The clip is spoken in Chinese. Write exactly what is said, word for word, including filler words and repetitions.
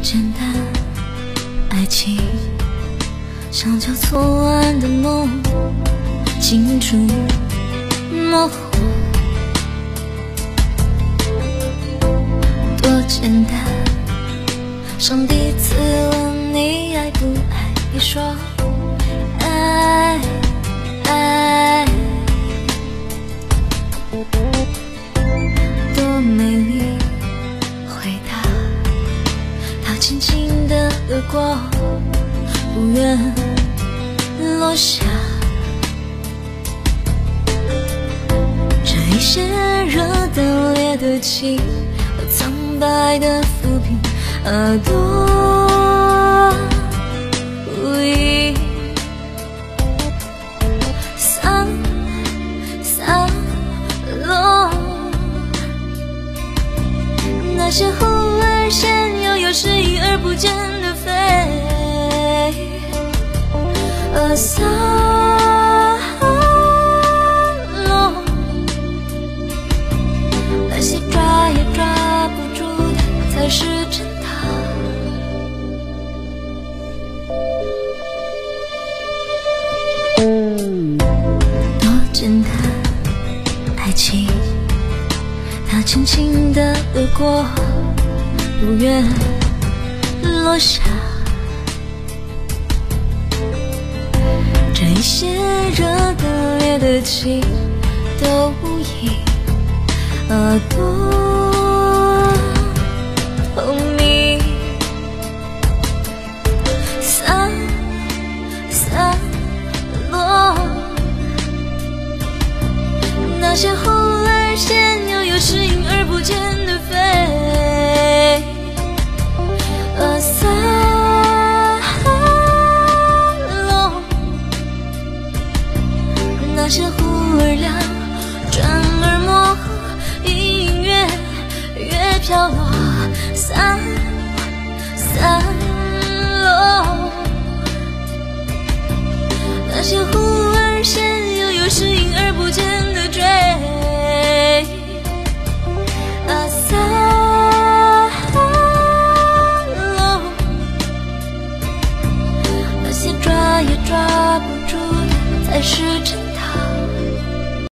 简单，爱情像交错完的梦，清楚模糊，多简单。上帝次问你爱不爱，你说爱爱，多美丽回答。它轻轻地掠过，不愿落下。这一些热的烈的情和苍白的浮萍，耳朵无意散散落。那些忽而现，又有时隐而不见的飞，而散落。那些抓也抓不住的，才是真的。多简单，爱情，它轻轻地掠过，不愿落下。这一些热的烈的情，都因耳朵红你散散落。那些忽而现，又有时隐而不见的飞，而散落。那些忽而亮，转而模糊，隐隐约约飘落，散散